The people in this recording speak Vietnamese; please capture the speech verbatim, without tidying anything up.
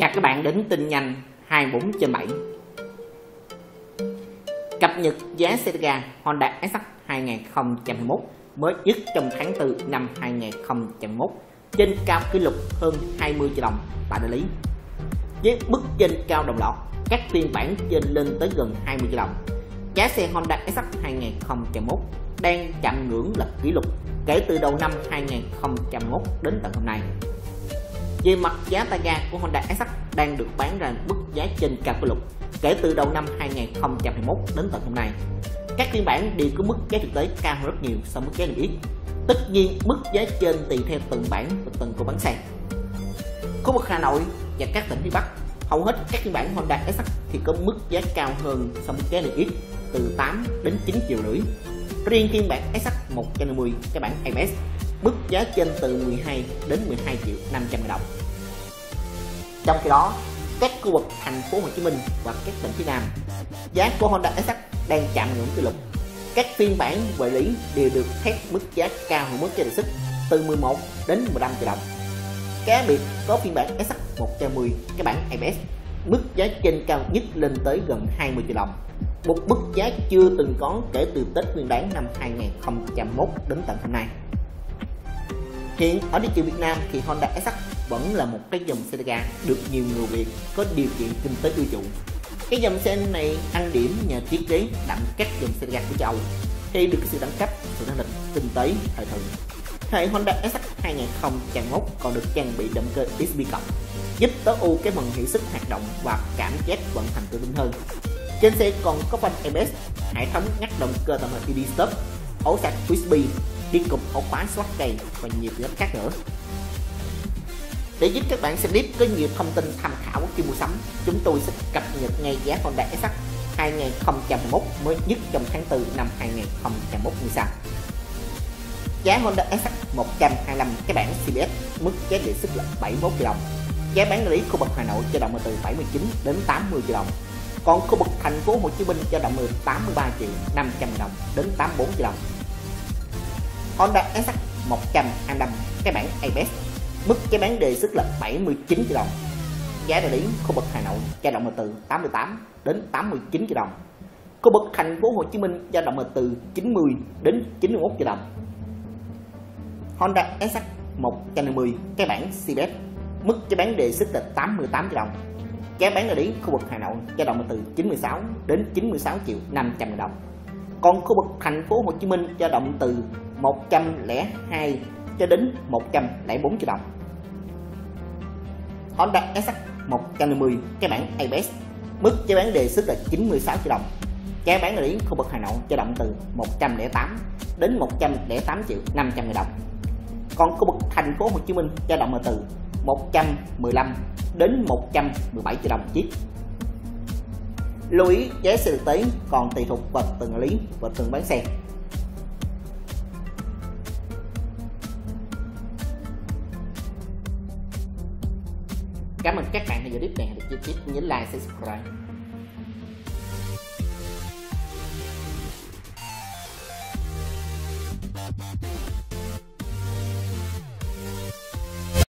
Chào các bạn đến tin nhanh hai mươi bốn trên bảy. Cập nhật giá xe tay ga Honda ét hát hai không hai mốt mới nhất trong tháng tư năm hai không hai mốt trên cao kỷ lục hơn hai mươi triệu đồng tại đại lý. Với mức trên cao đồng loạt, các phiên bản trên lên tới gần hai mươi triệu đồng. Giá xe Honda ét hát hai không hai mốt đang chạm ngưỡng lập kỷ lục kể từ đầu năm hai không hai mốt đến tận hôm nay. Về mặt giá tay ga của Honda ét hát đang được bán ra mức giá trên cao kỷ lục kể từ đầu năm hai không hai mốt đến tận hôm nay. Các phiên bản đều có mức giá thực tế cao hơn rất nhiều so với mức giá niêm yết. Tất nhiên mức giá trên tùy theo từng bản và từng cô bán xe. Khu vực Hà Nội và các tỉnh phía Bắc, hầu hết các phiên bản Honda ét hát thì có mức giá cao hơn so với mức giá niêm yết từ tám đến chín triệu rưỡi. Riêng phiên bản ét hát một trăm năm mươi cái bản a bê ét, mức giá trên từ mười hai đến mười hai triệu năm trăm ngàn đồng. Trong khi đó, các khu vực thành phố Hồ Chí Minh và các tỉnh phía Nam, giá của Honda ét hát đang chạm ngưỡng kỷ lục. Các phiên bản vệ lý đều được thét mức giá cao hơn mức giá đề xuất từ mười một đến mười lăm triệu đồng. Cá biệt có phiên bản ét hát một trăm năm mươi cái bản a bê ét, mức giá trên cao nhất lên tới gần hai mươi triệu đồng. Một mức giá chưa từng có kể từ Tết Nguyên đán năm hai không hai mốt đến tận hôm nay. Hiện ở thị trường Việt Nam thì Honda ét hát vẫn là một cái dòng xe tay ga được nhiều người Việt có điều kiện kinh tế ưa chuộng. Cái dòng xe này ăn điểm nhờ thiết kế đậm các dòng xe tay ga của châu Âu, thì được sự đẳng cấp, sự năng lực kinh tế thời thượng. Hệ Honda ét hát hai không hai mốt còn được trang bị động cơ ích pê cộng, giúp tối ưu cái phần hiệu suất hoạt động và cảm giác vận hành tự tin hơn. Trên xe còn có phanh a bê ét, hệ thống ngắt động cơ tổng hợp e đê stop, ổ sạc u ét bê, đi cụm ổ khóa xoát cây và nhiều tiện ích khác nữa. Để giúp các bạn xem clip có nhiều thông tin tham khảo khi mua sắm, chúng tôi sẽ cập nhật ngay giá Honda ét hát hai không hai mốt mới nhất trong tháng tư năm hai không hai mốt như sau. Giá Honda ét hát một trăm hai mươi lăm cái bản xê bê ét, mức giá đề xuất là bảy mươi mốt triệu đồng. Giá bán đại lý khu vực Hà Nội dao động từ bảy mươi chín đến tám mươi triệu đồng. Còn khu vực thành phố Hồ Chí Minh dao động từ tám mươi ba triệu năm trăm ngàn đồng đến tám mươi bốn triệu đồng. Honda ét hát một trăm hai mươi lăm cái bản a bê ét, mức giá bán đề xuất là bảy mươi chín triệu đồng. Giá đại lý khu vực Hà Nội dao động từ tám mươi tám đến tám mươi chín triệu đồng. Khu vực thành phố Hồ Chí Minh dao động từ chín mươi đến chín mươi mốt triệu đồng. Honda ét hát một trăm năm mươi cái bản xê bê ét, mức giá bán đề xuất là tám mươi tám triệu đồng. Giá bán đại lý khu vực Hà Nội dao động từ chín mươi sáu đến chín mươi sáu triệu năm trăm ngàn đồng. Còn khu vực thành phố Hồ Chí Minh dao động từ một trăm lẻ hai cho đến một trăm lẻ bốn triệu đồng. Honda ét hát một trăm năm mươi cái bản a bê ét, mức giá bán đề xuất là chín mươi sáu triệu đồng. Giá bán đại lý khu vực Hà Nội dao động từ một trăm lẻ tám đến một trăm lẻ tám triệu năm trăm ngàn đồng. Còn khu vực thành phố Hồ Chí Minh dao động từ một trăm mười lăm đến một trăm mười bảy triệu đồng một chiếc. Lưu ý giá xe thực tế còn tùy thuộc vào từng đại lý và từng bán xe. Cảm ơn các bạn đã theo dõi clip này. Hãy chia sẻ, nhấn like, subscribe.